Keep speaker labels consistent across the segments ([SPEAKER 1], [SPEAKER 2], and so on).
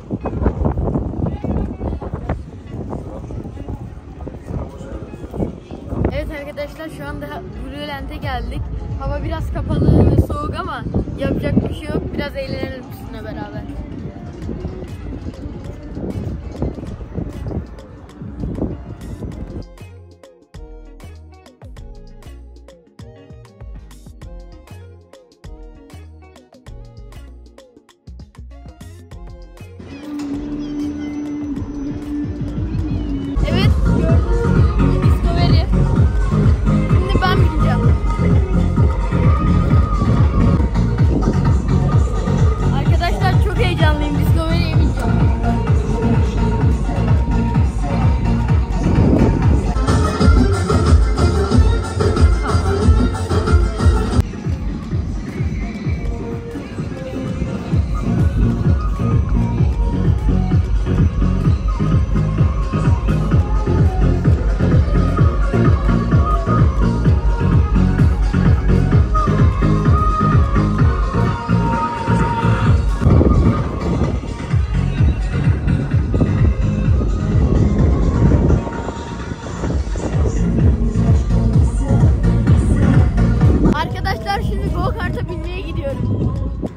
[SPEAKER 1] Evet arkadaşlar, şu anda Blue Land'e geldik. Hava biraz kapalı ve soğuk ama yapacak bir şey yok. Biraz eğlenelim sizinle beraber. Evet, gördüğünüz Discovery. Şimdi ben bineceğim. Arkadaşlar çok heyecanlıyım. Discovery'ye bineceğim. Arkadaşlar şimdi go-kart'a binmeye gidiyorum.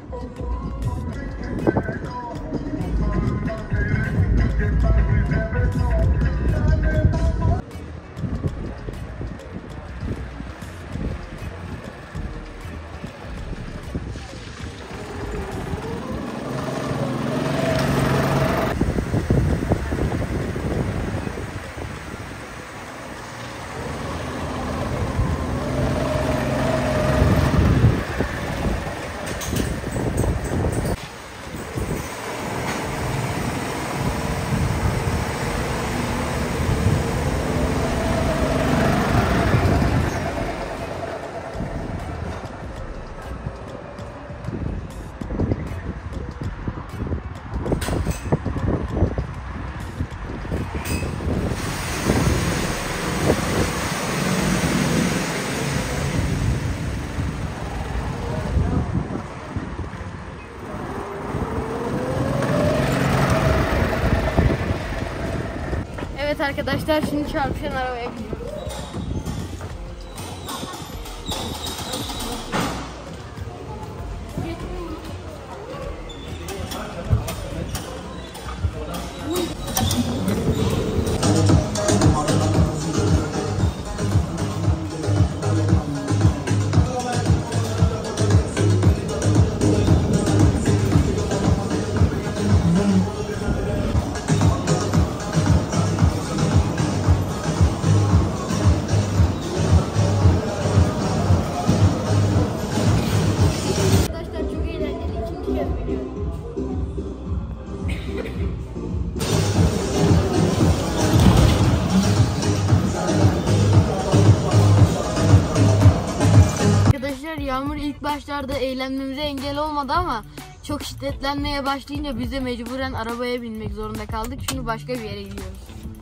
[SPEAKER 1] Evet arkadaşlar, şimdi çarpışan arabaya gidiyoruz. Arkadaşlar çok eğlenceli. İkinci kez biniyorum. Arkadaşlar, yağmur ilk başlarda eğlenmemize engel olmadı ama çok şiddetlenmeye başlayınca biz de mecburen arabaya binmek zorunda kaldık. Şimdi başka bir yere gidiyoruz.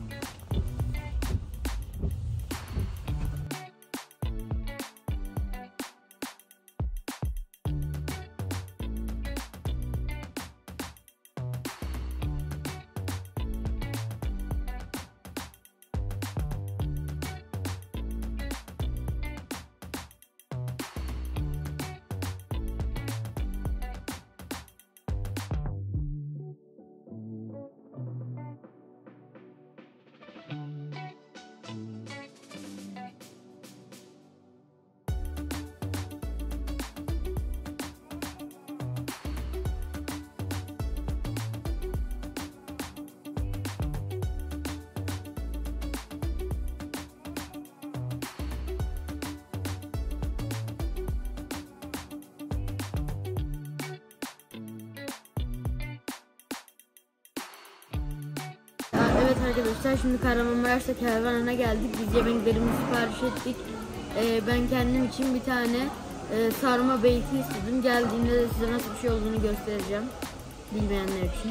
[SPEAKER 1] Evet arkadaşlar, şimdi Kahramanmaraş'ta kervanına geldik. Biz yemeklerimizi sipariş ettik. Ben kendim için bir tane sarma beyti istedim. Geldiğinde de size nasıl bir şey olduğunu göstereceğim, bilmeyenler için.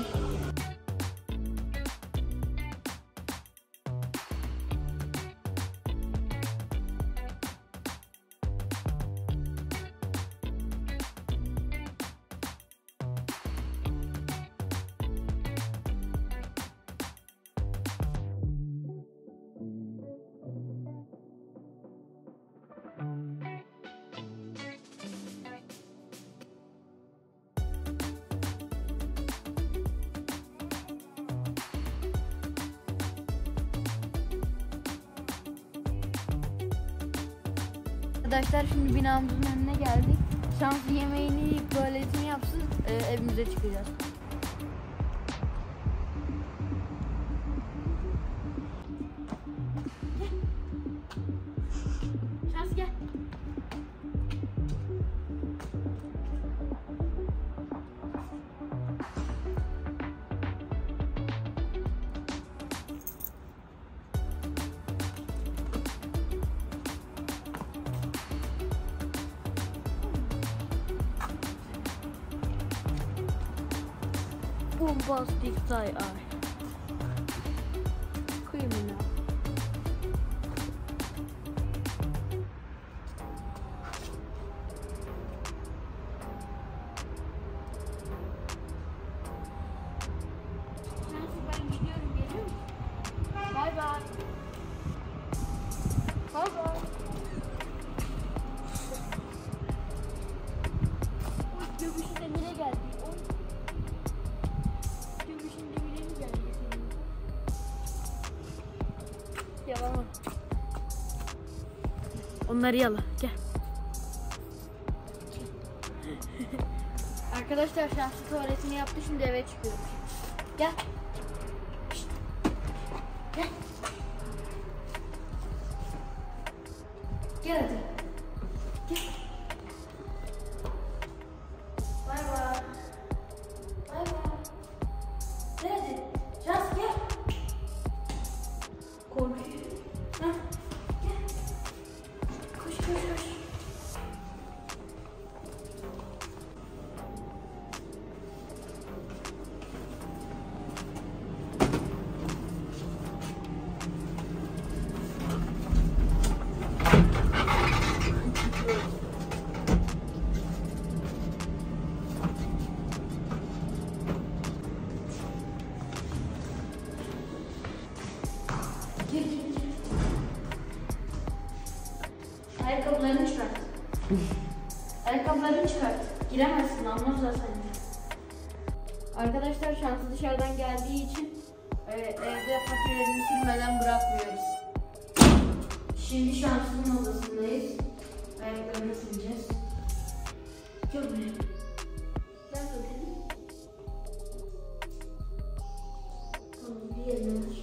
[SPEAKER 1] arkadaşlar şimdi binamızın önüne geldik. Şanslı yemeğini yiyip tuvaletini yapsın, evimize çıkacağız. Şanslı gel. Bombastic side eye. Criminal. Ben gidiyorum, geliyor musun? Bye bye. Bye bye. Göbüşü demire geldi. Göbüşün demire mi geldi senin? Yalan. Onları yala. Gel. Arkadaşlar şanslı tuvaletini yaptı, şimdi eve çıkıyoruz. Gel. Şişt. Gel. Gel hadi. Gel. Bay bay. Bay bay. Gel hadi. Şans gel. Korkuyor. Hah. Gel. Koş koş koş. Gir. Ayakkabılarını çıkart. Ayakkabılarını çıkart. Giremezsin, almazlar seni. Arkadaşlar şanslı dışarıdan geldiği için evde faturelerini silmeden bırakmıyoruz. Şimdi şanslının odasındayız. Ayaklarını sileceğiz. Çok güzel. Ben bakayım. Tamam, bir yerine var.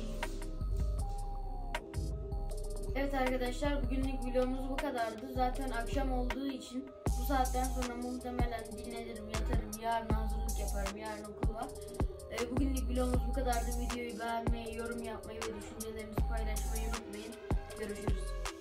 [SPEAKER 1] Evet arkadaşlar, bugünlük videomuz bu kadardı. Zaten akşam olduğu için bu saatten sonra muhtemelen dinlenirim, yatarım. Yarın hazırlık yaparım, yarın okul var. Bugünlük videomuz bu kadardı. Videoyu beğenmeyi, yorum yapmayı ve düşüncelerinizi paylaşmayı unutmayın. Görüşürüz.